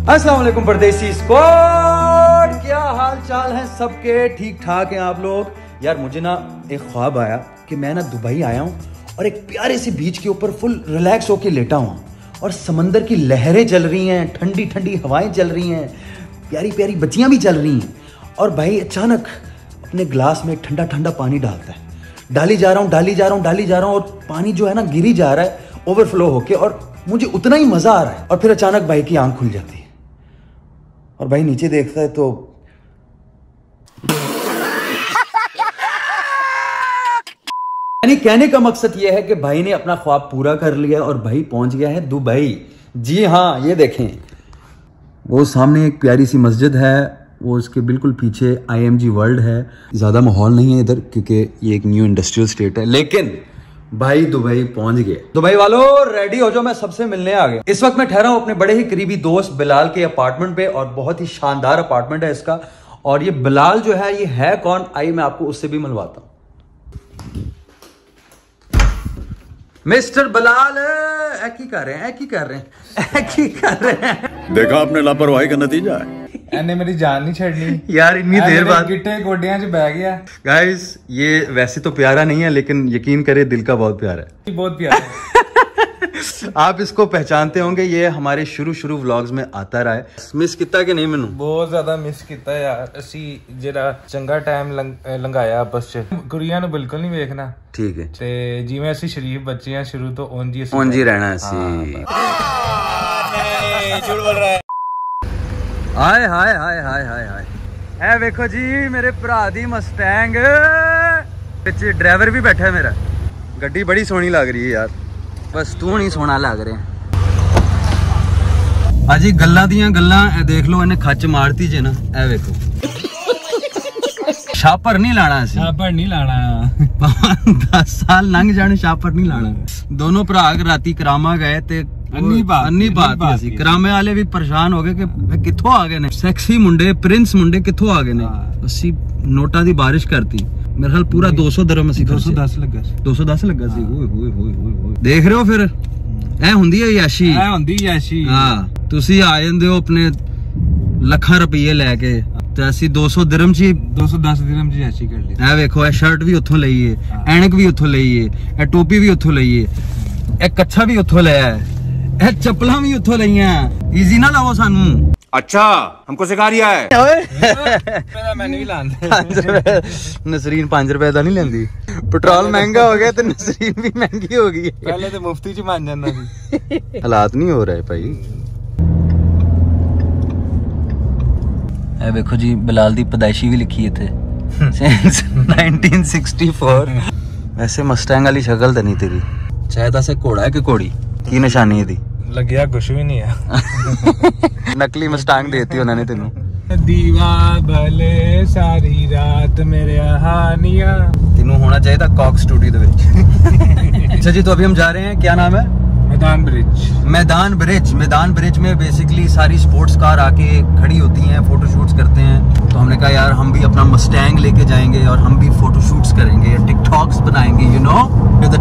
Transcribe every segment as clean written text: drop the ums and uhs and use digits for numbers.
अस्सलाम वालेकुम परदेसी स्क्वाड, क्या हाल चाल है सबके? ठीक ठाक हैं आप लोग? यार मुझे ना एक ख्वाब आया कि मैं ना दुबई आया हूँ और एक प्यारे से बीच के ऊपर फुल रिलैक्स होके लेटा हूँ और समंदर की लहरें चल रही हैं, ठंडी ठंडी हवाएं चल रही हैं, प्यारी प्यारी बच्चियाँ भी चल रही हैं। और भाई अचानक अपने ग्लास में ठंडा ठंडा पानी डालता है, डाली जा रहा हूँ और पानी जो है ना गिरी जा रहा है ओवरफ्लो होके, और मुझे उतना ही मजा आ रहा है। और फिर अचानक भाई की आंख खुल जाती है और भाई नीचे देखता है तो यानी कहने का मकसद यह है कि भाई ने अपना ख्वाब पूरा कर लिया और भाई पहुंच गया है दुबई। जी हाँ, ये देखें, वो सामने एक प्यारी सी मस्जिद है, वो उसके बिल्कुल पीछे IMG वर्ल्ड है। ज़्यादा माहौल नहीं है इधर क्योंकि ये एक न्यू इंडस्ट्रियल स्टेट है, लेकिन भाई दुबई पहुंच गए। दुबई वालों रेडी हो जाओ, मैं सबसे मिलने आ गया। इस वक्त मैं ठहरा हूं अपने बड़े ही करीबी दोस्त बिलाल के अपार्टमेंट पे और बहुत ही शानदार अपार्टमेंट है इसका। और ये बिलाल जो है ये है कौन, आइए मैं आपको उससे भी मिलवाता हूं। मिस्टर बिलाल एक ही कर रहे हैं। देखा आपने लापरवाही का नतीजा है। एने मेरी जान नहीं छड़नी यार, इतनी देर बाद गिट्टे गोडियां च बैठ गया। गाइस ये वैसे तो प्यारा नहीं है, लेकिन यकीन करे दिल का बहुत प्यारा है, बहुत प्यारा है। आप इसको पहचानते होंगे, ये हमारे शुरू व्लॉग्स में आता रहा है। मिस किता कि नहीं? मैनू बहुत ज्यादा मिस किया यार, असी जेड़ा चंगा टाइम लंघाया आपस च, कुड़ियां नूं बिल्कुल नहीं वेखना। ठीक है, ते जिवें असी शरीफ बच्चे हैं शुरू तो उंज ही रहना असी। झूठ बोल रहा है। हाय हाय हाय हाय हाय हाय, है देखो जी मेरे भरा दी मस्टैंग, पिछे ड्राइवर भी बैठा है मेरा। गड्डी बड़ी सोहनी लग रही है यार, बस तू नहीं सोहना लग रहे हैं। अजी गल्लां दियां गल्लां, देख लो इन्हें खच मारती जे ना, ए देखो छापर नहीं लाना, छापर नहीं लाना। 10 साल लंघ जाने, छापर नहीं लाना। दोनों भरा राती करामा गए ते अन्नी बात करामे वाले भी परेशान हो गए कि कित्थों आ गए ने सेक्सी मुंडे, प्रिंस मुंडे कित्थों आ गए ने। असी नोटा दी बारिश करती, मेरे ख्याल पूरा 200 दिरहम असी 210 लगा सी। 210 लगा सी। देख रहे हो फिर ऐ हुंदी है याशी। हाँ, तुसी आ जांदे हो अपने लाखां रुपये लैके ते असी 200 दिरहम ची 210 दिरहम ची याशी कर ली। ऐ देखो, शर्ट भी उत्थों लईए, ऐनक भी उत्थों लईए, टोपी भी उत्थों लईए, कच्छा भी उत्थों लिया है, चप्पलां भी उत्थों लईया। इजी ना लाओ सानू। अच्छा, हमको सिखा रिया है। मैंने भी नसरीन 5 रुपए का नहीं लेंदी। पेट्रोल महंगा हो गया तो नसरीन भी महंगी हो गई। पहले तो मुफ्ती च मान जाता सी। हालात नहीं हो रहे भाई। ए देखो जी, बिलाल दी पैदाइशी भी लिखी है थे 1964। वैसे मस्टैंग वाली शक्ल तो नहीं तेरी, शायद ऐसे घोड़ा है कि घोड़ी की निशानी है दी? लग्या कुछ भी नहीं है। नकली मस्टैंग देती उन्होंने तेनू। दीवा भले सारी रात मेरे हानिया। तेनू होना चाहिए था कॉक स्टूडियो दे विच। अच्छा जी, तो अभी हम जा रहे हैं, क्या नाम है? मैदान ब्रिज में बेसिकली सारी स्पोर्ट्स कार आके खड़ी होती हैं, फोटोशूट्स करते हैं। तो हमने कहा यार हम भी अपना मस्टैंग लेके जाएंगे और हम भी फोटोशूट्स करेंगे, टिकटॉक्स बनाएंगे, you know with the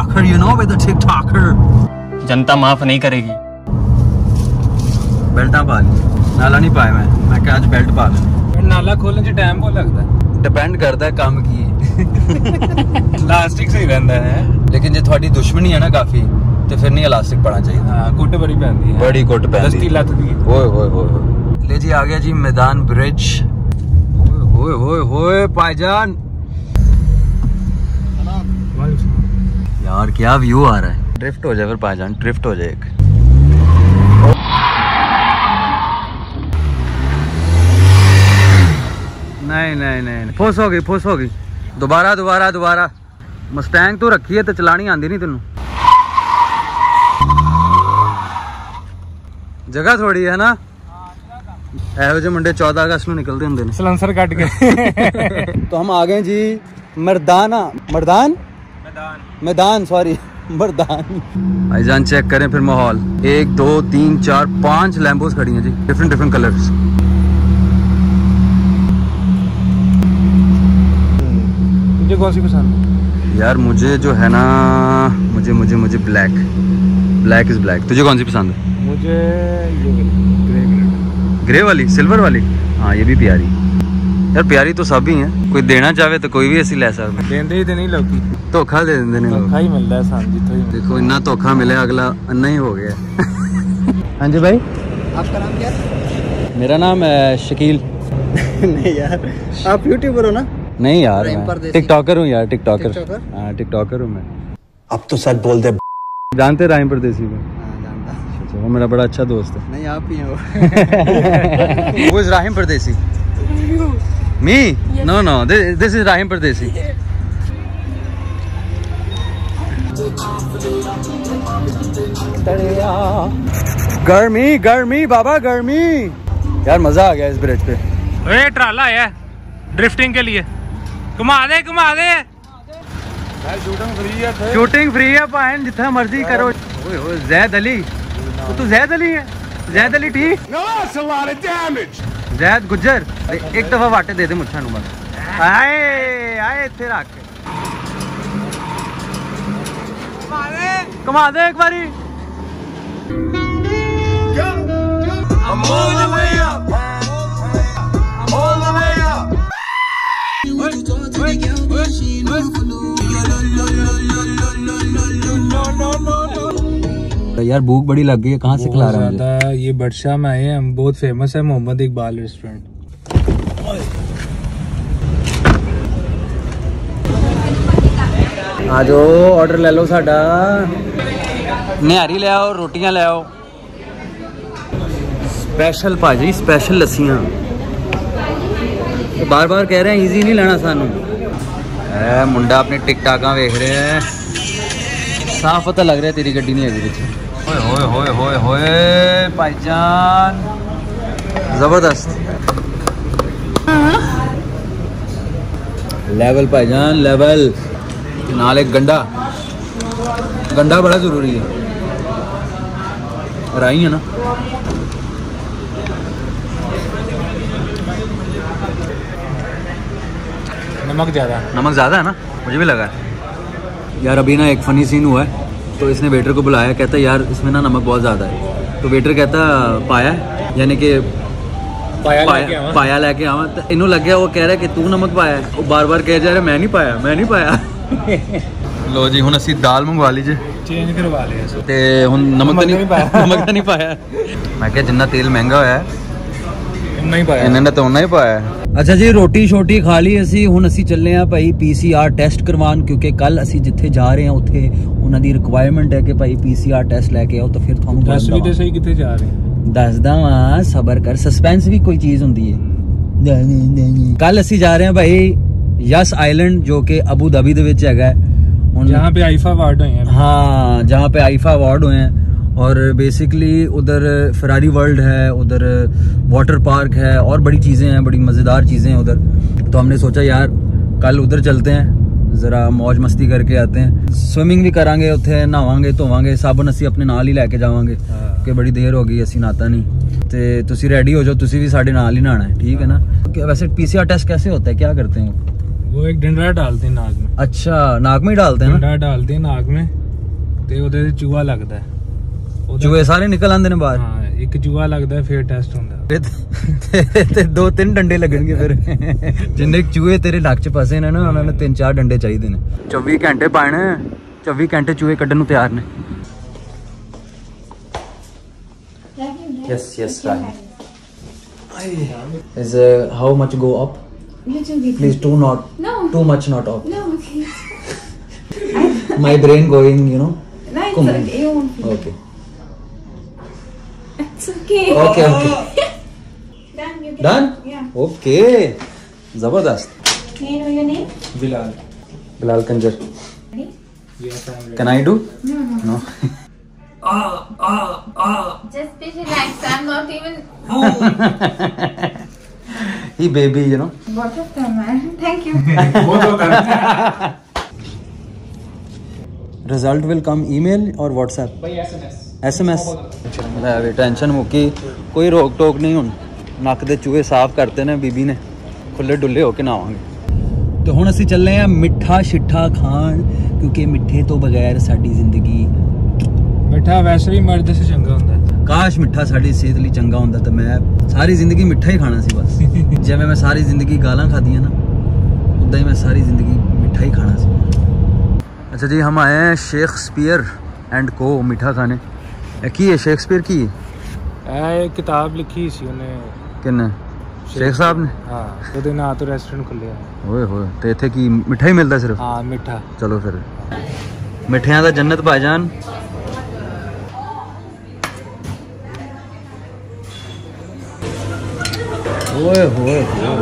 TikToker. जनता माफ नहीं करेगी। बेल्टा पा ली, नाला नहीं पाया मैं क्या आज बेल्ट पा ली। नाला खोलने से टाइम बहुत लगता है, डिपेंड करता है काम की। इलास्टिक सही रहता है, लेकिन जो थोड़ी दुश्मनी है ना काफी, तो फिर नहीं इलास्टिक पड़ना चाहिए। हाँ, कुट बड़ी पैंदी है, बड़ी कुट पैंदी, दस्ती लत दी। ओए ले जी, आ गया जी मैदान ब्रिज। ओए भाईजान, यार क्या व्यू आ रहा है। ड्रिफ्ट हो जाए फिर भाईजान, ड्रिफ्ट हो जाए एक। नहीं फुस हो गई। दोबारा मस्टैंग तो रखी है तो चलानी आंदी नहीं तेनू। जगह थोड़ी है ना, एहो जे मुंडे 14 अगस्त में निकलते होंगे सलेंसर कट के। तो हम आ गए जी मैदान भाईजान, चेक करें फिर माहौल। 1 2 3 4 5 लैम्बोस खड़ी हैं जी, डिफरेंट कलर्स। मुझे कौन सी पसंद? यार मुझे जो है ना, मुझे ब्लैक इज ब्लैक। तुझे कौन सी पसंद है? मुझे ये ग्रे कलर। ग्रे वाली, सिल्वर वाली, हाँ ये भी प्यारी यार, प्यारी तो सब ही हैं। कोई देना चाहे तो कोई भी ऐसी ले सकते। देंदे ही ते नहीं लोग, धोखा दे देंगे ने लोग। धोखा ही मिलता है सान जितो ही। देखो इतना धोखा मिले, अगला अन्ना ही हो गया। हाँ जी भाई, आपका नाम क्या है? मेरा नाम है शकील। नहीं यार, आप यूट्यूबर हो ना? नहीं यार, राहिम मैं परदेसी। टिकटॉकर हूँ यार, टिकटॉकर। टिकटॉकर? हाँ टिकटॉकर हूँ मैं। अब तो सच बोल दे। जानते राहिम परदेसी को? हाँ, जानता। अच्छा, वो मेरा बड़ा अच्छा दोस्त है। नहीं, आप ही हो। Who is Rahim Pardesi? Me? No, no. This is Rahim Pardesi. गर्मी गर्मी बाबा गर्मी। यार मजा आ गया इस ब्रिज पे। ओए ट्राला आया ड्रिफ्टिंग के लिए, घुमा दे घुमा दे। शूटिंग फ्री है भाई, जितना मर्जी करो। ओए ओए जैद अली, तू जैद अली है? जैद अली ठीक? जैद गुज्जर, एक दफा वाटे दे दे मुझे बस। आए आए इत्थे रख के घुमा दे एक बारी। यार भूख बड़ी लग गई है, कहाँ से खिला रहा है? ये बडशाह में आए हैं हम, बहुत फेमस है मोहम्मद इकबाल रेस्टोरेंट। आ जाओ ऑर्डर ले लो साडा। निहारी ले आओ, रोटियां ले आओ। स्पेशल भाजी, स्पेशल लस्सियां। तो बार बार कह रहे हैं इजी नहीं लेना सानू। मुंडा अपनी टिकटाका वेख रहे हैं, साफ पता लग रहा है तेरी गड्डी नहीं है पीछे। होए होए होए होए भाईजान, जबरदस्त लेवल भाईजान, लेवल। नाल एक गंडा, गंडा बड़ा जरूरी है। राई है ना? नमक ज़्यादा, नमक ज़्यादा है ना, मुझे भी लगा यार। अभी ना एक फ़नी सीन हुआ है, तो इसने वेटर को बुलाया, कहता यार इसमें ना नमक बहुत ज़्यादा है। तो वेटर कहता पाया, यानी कि पाया लेके आवा। तो इन्हों लग गया, वो कह रहा है कि तू नमक पाया है। वो बार बार कह जा रहा है मैं नहीं पाया, मैं नहीं पाया। लो जी, हुण असी दाल मंगवा लीजिए, चेंज करवा लिया ते हुण नमक तो नहीं पाया। नमक तो नहीं पाया। मैं क्या जिन्ना तेल महंगा होया नहीं पाया, इन्होंने तो उन्ना ही पाया। अच्छा जी, रोटी शोटी खा ली असी, हुण असी चले हैं भाई PCR टेस्ट करवान, क्योंकि कल असी जिथे जा रहे हैं उत्थे उन्हां दी रिक्वायरमेंट है कि भाई PCR टेस्ट लेके आओ। तो फिर थानू दस भी सही किथे जा रहे हैं दसदा वा, सबर कर, सस्पेंस भी कोई चीज हुंदी है। कल असी जा रहे हैं भाई यस आइलैंड, जो कि अबू धाबी दे विच हैगा, जहाँ पे आईफा अवार्ड हुए हैं। हाँ, जहाँ पे आईफा अवार्ड हुए हैं। और बेसिकली उधर फरारी वर्ल्ड है, उधर वाटर पार्क है, और बड़ी चीज़ें हैं, बड़ी मज़ेदार चीज़ें हैं उधर। तो हमने सोचा यार कल उधर चलते हैं, ज़रा मौज मस्ती करके आते हैं। स्विमिंग भी करांगे उत्थे, नहावांगे धोवांगे, साबन असी अपने नाल ही लैके जावांगे कि बड़ी देर हो गई असी नहाता नहीं। ते तुसी रेडी हो जाओ, तुसी भी साढ़े नाल ही नहाना है, ठीक है ना? वैसे PCR टेस्ट कैसे होता है, क्या करते हैं वो? एक डंडा डालते हैं नाक में। अच्छा, नाक में ही डालते हैं? डंडा डालते हैं नाक में, ते उधर चूहा लगता है। चूहे सारे निकल आंदे ने बाहर? हाँ, एक चूहा लगता है, फिर टेस्ट होता है। ते 2-3 डंडे लगणगे फिर। जिन्ने चूहे तेरे नक च फसे ने ना, उन्होंने 3-4 डंडे चाहिए ने। 24 घंटे पाने, 24 घंटे चूहे कड्ढण नूं तैयार ने। Yes, yes, Rahim. Is how much go up? Little bit. Please, No. too much not up. No, okay. My brain going, you know. No, it's Come on. okay. You won't feel. Okay. It's okay. Okay, okay. Done. You can. Done? Yeah. Okay. Zabardast. May I know your name? Bilal. Bilal Kanjar. Ready? Yes, I'm ready. Can I do? No, no. No. Just be relaxed. I'm not even. He baby, you know. Both of them, man. Thank you. Result will come email or WhatsApp? भाई SMS। SMS? Tension मुक्की, कोई रोक टोक नहीं। हुण नक दे चूहे साफ करते ने बीबी ने, खुले डुले होके नहावांगे। तो हुण असीं चले हैं मिठा शिठा खान, क्योंकि मिठे तो बगैर साडी जिंदगी। मिठा वैसे भी मर्द से चंगा होता है। ਕਾਸ਼ ਮਿੱਠਾ ਸਾਡੀ ਸਿਹਤ ਲਈ ਚੰਗਾ ਹੁੰਦਾ ਤਾਂ ਮੈਂ ਸਾਰੀ ਜ਼ਿੰਦਗੀ ਮਿੱਠਾ ਹੀ ਖਾਣਾ ਸੀ ਬਸ। ਜਿਵੇਂ ਮੈਂ ਸਾਰੀ ਜ਼ਿੰਦਗੀ ਗਾਲਾਂ ਖਾਦੀਆਂ ना, उदा ही मैं सारी ज़िंदगी मिठा ही खाना सी। अच्छा जी, हम आए हैं शेक्सपियर एंड को मिठा खाने। की है शेक्सपियर की किताब लिखी सी उन्हें किन्ने शेख साहब ने? हाँ, ਉਹਦੇ ਨਾਂ ਤੋਂ ਰੈਸਟੋਰੈਂਟ ਖੁੱਲਿਆ। ਓਏ ਹੋਏ, ਤੇ ਇੱਥੇ ਕੀ ਮਿੱਠਾ ਹੀ ਮਿਲਦਾ ਸਿਰਫ? ਹਾਂ, ਮਿੱਠਾ। ਚਲੋ ਫਿਰ ਮਿੱਠਿਆਂ ਦਾ ਜੰਨਤ ਭਾਈਜਾਨ। ਓਏ ਹੋਏ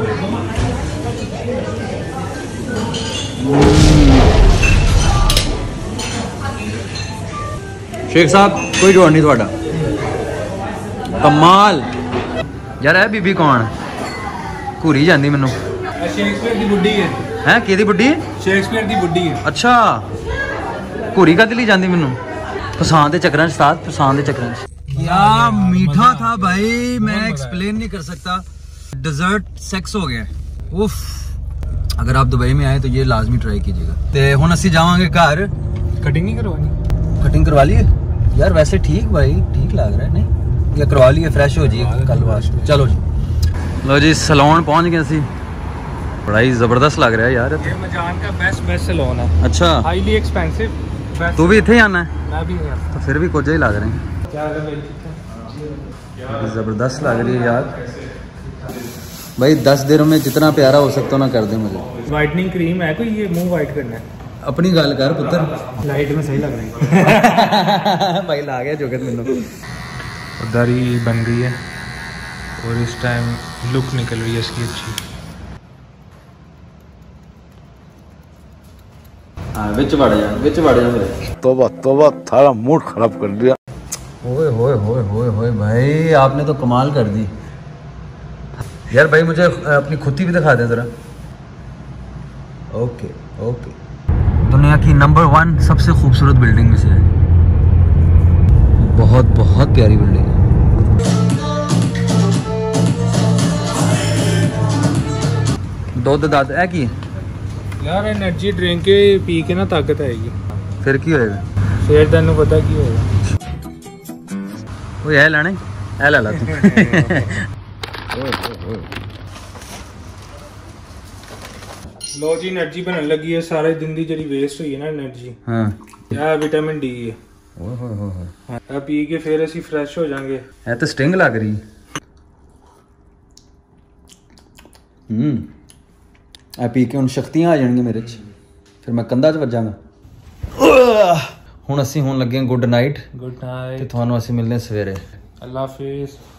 शेख साहब कोई जोड़ नहीं थोड़ा कमाल यार। है बीबी कौन घूरी जाती मैनू? शेक्सपियर ਦੀ ਬੁੱਢੀ है कि बुढ़ी? शेक्सपियर ਦੀ ਬੁੱਢੀ है। अच्छा घूरी कद ली जाती मैनू? पसंद के चक्कर साथ पसंद के चक्कर। क्या मीठा था भाई, मैं एक्सप्लेन नहीं कर सकता। डिजर्ट सेक्स हो गया। उफ, अगर आप दुबई में आए तो ये लाजमी ट्राई कीजिएगा। ते हुण असीं जावांगे घर। कटिंग नहीं करवानी? कटिंग करवा लिए यार, वैसे ठीक भाई, ठीक लग रहा है नहीं? या करवा लिए, फ्रेश हो जाइए कल वास्ते। चलो जी, लो जी सैलून पहुंच गए सी। बड़ा ही जबरदस्त लग रहा है यार। ये मजान का बेस्ट सैलून है। अच्छा, हाईली एक्सपेंसिव। तू भी इत्थे ही आना है? मैं भी यहाँ। तो फिर भी कुछ ही लग रहे हैं। क्या जबरदस्त लग रही है यार भाई। 10 दिनों में जितना प्यारा हो सकता हो ना कर दे मुझे। वाइटनिंग क्रीम है कोई? ये मुंह वाइट करना है? अपनी गल कर पुत्र। लाइट में सही लग रही है। भाई ला गया जोगत मैनू। दरी बन गई है और इस टाइम लुक निकल रही है इसकी अच्छी। हाँ विच वड़ जा मेरे। तोबा थारा मूड खराब कर दिया। ओए होए होए होए होए भाई, आपने तो कमाल कर दी यार। भाई मुझे अपनी खुदी भी दिखा दे जरा। Okay okay. दुनिया की नंबर 1 सबसे खूबसूरत बिल्डिंग में से है। बहुत बहुत प्यारी बिल्डिंग है। दुध दद है की यार एनर्जी ड्रिंक पी के ना ताकत आएगी। फिर की होएगा? फिर तेन पता की होएगा। वो है लाने है ला तू। लो जी, एनर्जी बनने लगी है। सारे दिन की जी वेस्ट हुई है ना एनर्जी। हाँ, यह विटामिन डी है। ओए होए होए। हाँ, पी के फिर असी फ्रेश हो जाएंगे। है तो स्टिंग लग रही। आ पी के हुण शक्तियां आ जाएंगी मेरे च, फिर मैं कंधा च वजांगा। हुण असीं होण लगे गुड नाइट। Good night. ते तुहानूं असीं मिलने सवेरे। अल्लाह हाफिज़।